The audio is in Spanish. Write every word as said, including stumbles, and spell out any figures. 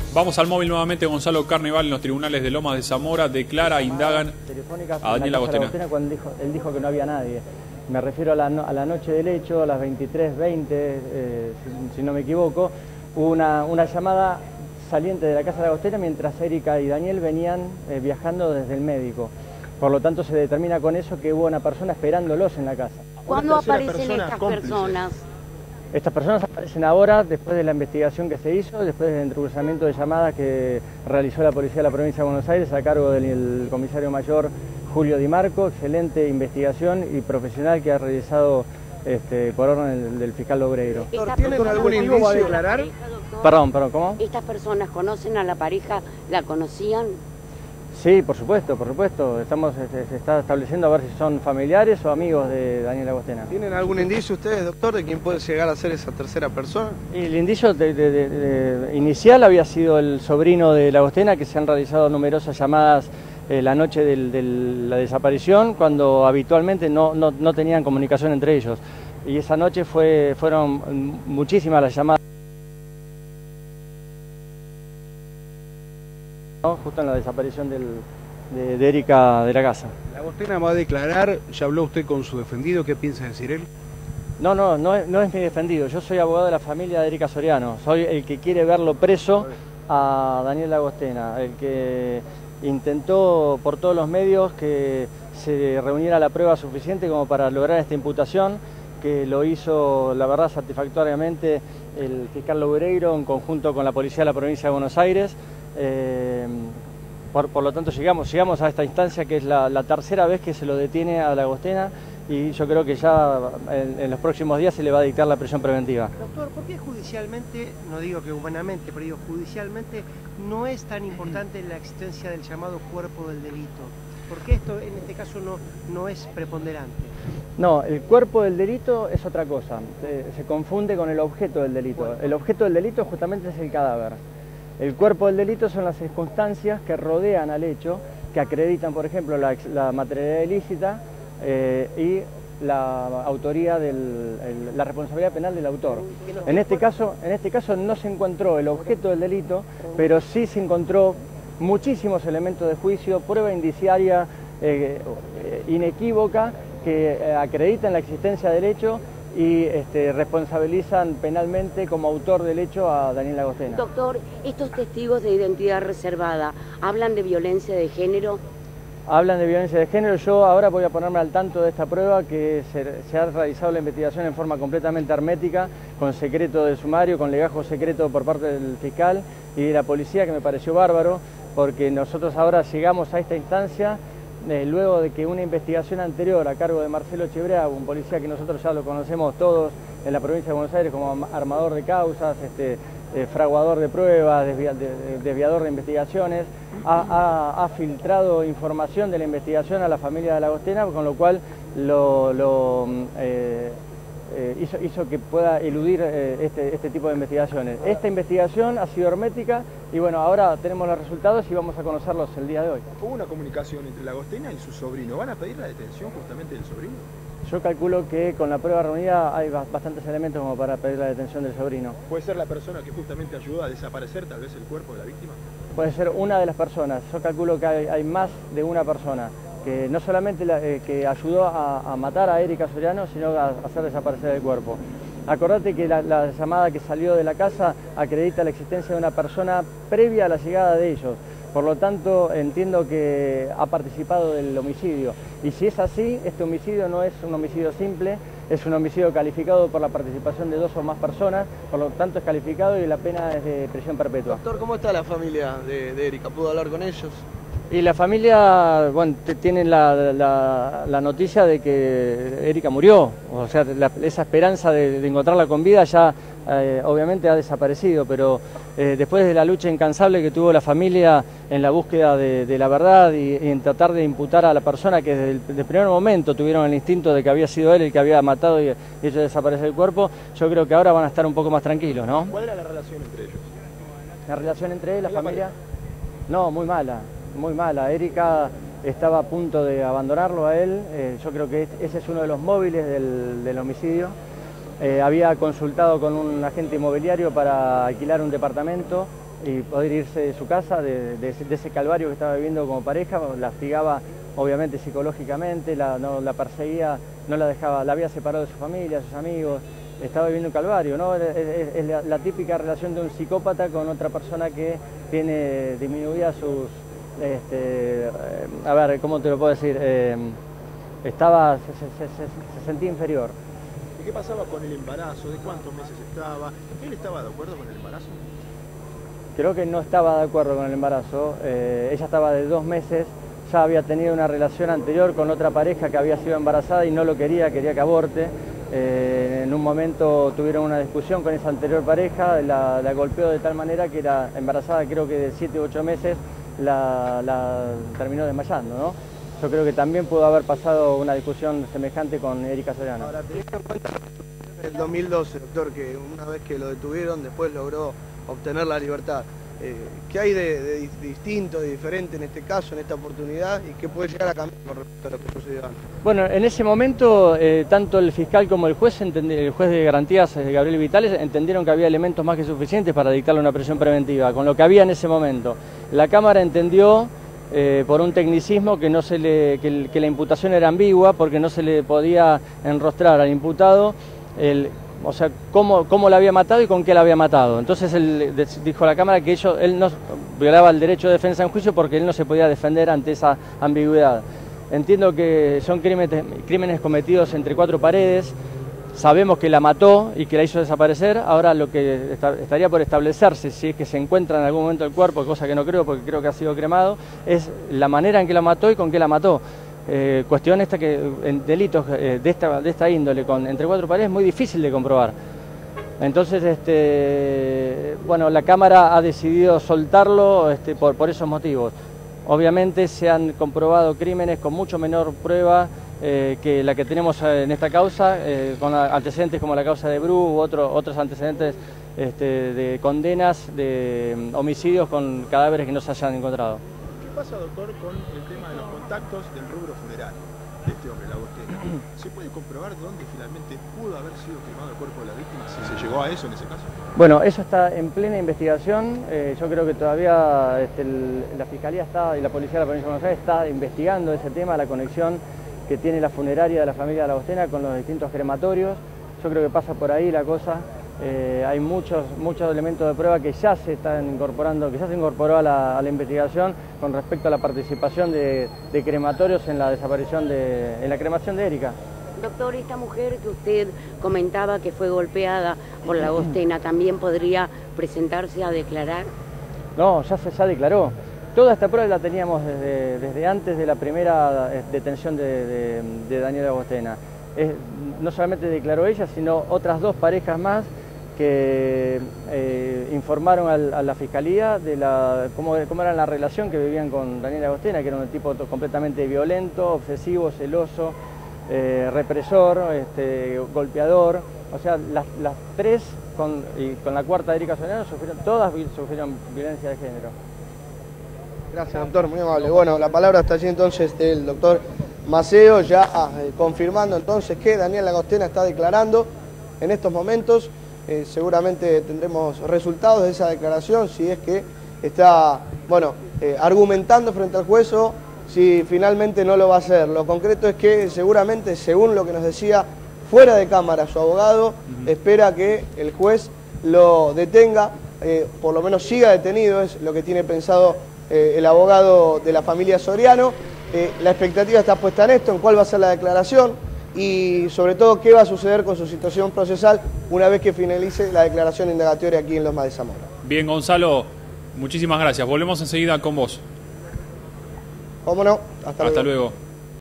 Vamos al móvil nuevamente. Gonzalo Carnival en los tribunales de Lomas de Zamora declara, indagan a Daniel Agostena. Cuando dijo, él dijo que no había nadie. Me refiero a la, a la noche del hecho, a las veintitrés veinte, eh, si, si no me equivoco, hubo una, una llamada saliente de la casa de Agostena mientras Erika y Daniel venían eh, viajando desde el médico. Por lo tanto, se determina con eso que hubo una persona esperándolos en la casa. ¿Cuándo aparecen estas personas? Estas personas aparecen ahora, después de la investigación que se hizo, después del entrecruzamiento de llamadas que realizó la Policía de la Provincia de Buenos Aires a cargo del comisario mayor Julio Di Marco. Excelente investigación y profesional que ha realizado este, por orden del, del fiscal Lobreiro. ¿Tienen algún indicio a declarar? Perdón, perdón, ¿cómo? ¿Estas personas conocen a la pareja? ¿La conocían? Sí, por supuesto, por supuesto. Estamos, se, se está estableciendo a ver si son familiares o amigos de Daniel Agostena. ¿Tienen algún indicio ustedes, doctor, de quién puede llegar a ser esa tercera persona? Y el indicio de, de, de, de, inicial había sido el sobrino de Agostena, que se han realizado numerosas llamadas eh, la noche de la desaparición, cuando habitualmente no, no, no tenían comunicación entre ellos. Y esa noche fue, fueron muchísimas las llamadas. Justo en la desaparición del, de, de Erika de la casa. Agostena va a declarar, ya habló usted con su defendido, ¿qué piensa decir él? No, no, no es, no es mi defendido, yo soy abogado de la familia de Erika Soriano, soy el que quiere verlo preso a Daniel Agostena, el que intentó por todos los medios que se reuniera la prueba suficiente como para lograr esta imputación, que lo hizo, la verdad, satisfactoriamente el fiscal Lobreiro en conjunto con la Policía de la Provincia de Buenos Aires. Eh, por, por lo tanto llegamos, llegamos a esta instancia que es la, la tercera vez que se lo detiene a Agostena y yo creo que ya en, en los próximos días se le va a dictar la prisión preventiva. Doctor, ¿por qué judicialmente, no digo que humanamente, pero digo judicialmente no es tan importante la existencia del llamado cuerpo del delito? ¿Por qué esto en este caso no, no es preponderante? No, el cuerpo del delito es otra cosa, se, se confunde con el objeto del delito. Bueno. El objeto del delito justamente es el cadáver. El cuerpo del delito son las circunstancias que rodean al hecho, que acreditan, por ejemplo, la, la materialidad ilícita eh, y la autoría, del, el, la responsabilidad penal del autor. En este, caso, en este caso no se encontró el objeto del delito, pero sí se encontró muchísimos elementos de juicio, prueba indiciaria eh, inequívoca que eh, acreditan la existencia del hecho y este, responsabilizan penalmente como autor del hecho a Daniel Agostena. Doctor, estos testigos de identidad reservada, ¿hablan de violencia de género? Hablan de violencia de género. Yo ahora voy a ponerme al tanto de esta prueba, que se, se ha realizado la investigación en forma completamente hermética, con secreto de sumario, con legajo secreto por parte del fiscal y de la policía, que me pareció bárbaro, porque nosotros ahora llegamos a esta instancia Eh, luego de que una investigación anterior a cargo de Marcelo Chebrea, un policía que nosotros ya lo conocemos todos en la provincia de Buenos Aires como armador de causas, este, eh, fraguador de pruebas, desvia, de, desviador de investigaciones, ha, ha, ha filtrado información de la investigación a la familia de Agostena, con lo cual lo, lo, eh, eh, hizo, hizo que pueda eludir eh, este, este tipo de investigaciones. Esta investigación ha sido hermética y bueno, ahora tenemos los resultados y vamos a conocerlos el día de hoy. ¿Hubo una comunicación entre Agostena y su sobrino? ¿Van a pedir la detención justamente del sobrino? Yo calculo que con la prueba reunida hay bastantes elementos como para pedir la detención del sobrino. ¿Puede ser la persona que justamente ayudó a desaparecer tal vez el cuerpo de la víctima? Puede ser una de las personas. Yo calculo que hay, hay más de una persona que no solamente la, eh, que ayudó a, a matar a Erika Soriano, sino a, a hacer desaparecer el cuerpo. Acordate que la, la llamada que salió de la casa acredita la existencia de una persona previa a la llegada de ellos. Por lo tanto, entiendo que ha participado del homicidio. Y si es así, este homicidio no es un homicidio simple, es un homicidio calificado por la participación de dos o más personas, por lo tanto es calificado y la pena es de prisión perpetua. Doctor, ¿cómo está la familia de, de Erika? ¿Pudo hablar con ellos? Y la familia, bueno, tienen la, la, la noticia de que Erika murió, o sea, la, esa esperanza de, de encontrarla con vida ya eh, obviamente ha desaparecido, pero eh, después de la lucha incansable que tuvo la familia en la búsqueda de, de la verdad y, y en tratar de imputar a la persona que desde el, desde el primer momento tuvieron el instinto de que había sido él el que había matado y, y hecho desaparecer el cuerpo, yo creo que ahora van a estar un poco más tranquilos, ¿no? ¿Cuál era la relación entre ellos? ¿La relación entre él y la familia? No, muy mala. Muy mala. Erika estaba a punto de abandonarlo a él, eh, yo creo que ese es uno de los móviles del, del homicidio. Eh, había consultado con un agente inmobiliario para alquilar un departamento y poder irse de su casa, de, de, de ese calvario que estaba viviendo como pareja. La hostigaba obviamente psicológicamente, la, no, la perseguía, no la dejaba, la había separado de su familia, de sus amigos, estaba viviendo un calvario, ¿no? Es, es, es la, la típica relación de un psicópata con otra persona que tiene disminuidas sus, este, a ver, ¿cómo te lo puedo decir? Eh, estaba, se, se, se, se sentía inferior. ¿Y qué pasaba con el embarazo? ¿De cuántos meses estaba? ¿Él estaba de acuerdo con el embarazo? Creo que no estaba de acuerdo con el embarazo. Eh, ella estaba de dos meses, ya había tenido una relación anterior con otra pareja que había sido embarazada y no lo quería, quería que aborte. Eh, en un momento tuvieron una discusión con esa anterior pareja, la, la golpeó de tal manera que era embarazada, creo que de siete u ocho meses, la, la terminó desmayando, ¿no? Yo creo que también pudo haber pasado una discusión semejante con Erika Soriano. Ahora, teniendo en cuenta el dos mil doce, doctor, que una vez que lo detuvieron, después logró obtener la libertad. Eh, ¿Qué hay de, de distinto, de diferente en este caso, en esta oportunidad, y qué puede llegar a cambiar con respecto a lo que sucedió antes? Bueno, en ese momento, eh, tanto el fiscal como el juez, el juez de garantías, eh, Gabriel Vitales, entendieron que había elementos más que suficientes para dictarle una prisión preventiva, con lo que había en ese momento. La Cámara entendió, eh, por un tecnicismo, que, no se le, que, el, que la imputación era ambigua, porque no se le podía enrostrar al imputado el... O sea, cómo, cómo la había matado y con qué la había matado. Entonces él dijo a la Cámara que ellos, él no violaba el derecho de defensa en juicio porque él no se podía defender ante esa ambigüedad. Entiendo que son crímenes, crímenes cometidos entre cuatro paredes. Sabemos que la mató y que la hizo desaparecer. Ahora lo que está, estaría por establecerse, si es que se encuentra en algún momento el cuerpo, cosa que no creo porque creo que ha sido cremado, es la manera en que la mató y con qué la mató. Eh, cuestión esta que en delitos eh, de, esta, de esta índole con entre cuatro paredes es muy difícil de comprobar. Entonces, este, bueno, la Cámara ha decidido soltarlo este, por, por esos motivos. Obviamente se han comprobado crímenes con mucho menor prueba eh, que la que tenemos en esta causa, eh, con antecedentes como la causa de Bru u otro, otros antecedentes este, de condenas de um, homicidios con cadáveres que no se hayan encontrado. ¿Qué pasa, doctor, con el tema de los contactos del rubro funeral de este hombre, Lagostena? ¿Se puede comprobar dónde finalmente pudo haber sido quemado el cuerpo de la víctima, si se llegó a eso en ese caso? Bueno, eso está en plena investigación. Eh, yo creo que todavía este, el, la Fiscalía está y la Policía de la Provincia de Buenos Aires está investigando ese tema, la conexión que tiene la funeraria de la familia de Lagostena con los distintos crematorios. Yo creo que pasa por ahí la cosa. Eh, hay muchos, muchos elementos de prueba que ya se están incorporando, que ya se incorporó a la, a la investigación con respecto a la participación de, de crematorios en la desaparición de, en la cremación de Erika. Doctor, esta mujer que usted comentaba que fue golpeada por Lagostena, ¿también podría presentarse a declarar? No, ya se ya declaró. Toda esta prueba la teníamos desde, desde antes de la primera detención de, de, de Daniel Lagostena. Es, no solamente declaró ella, sino otras dos parejas más que eh, informaron al, a la Fiscalía de la, cómo, cómo era la relación que vivían con Daniel Lagostena, que era un tipo completamente violento, obsesivo, celoso, eh, represor, este, golpeador. O sea, las, las tres, con, y con la cuarta Erika Soriano, sufrieron, todas sufrieron violencia de género. Gracias, doctor, muy amable. Bueno, la palabra está allí entonces del doctor Maceo, ya ah, eh, confirmando entonces que Daniel Lagostena está declarando en estos momentos. Eh, seguramente tendremos resultados de esa declaración, si es que está, bueno, eh, argumentando frente al juez o si finalmente no lo va a hacer. Lo concreto es que seguramente, según lo que nos decía fuera de cámara su abogado, uh-huh. espera que el juez lo detenga, eh, por lo menos siga detenido, es lo que tiene pensado eh, el abogado de la familia Soriano. Eh, la expectativa está puesta en esto, en cuál va a ser la declaración y sobre todo qué va a suceder con su situación procesal una vez que finalice la declaración indagatoria aquí en Lomas de Zamora. Bien, Gonzalo, muchísimas gracias. Volvemos enseguida con vos. ¿Cómo no? Hasta, Hasta luego. luego.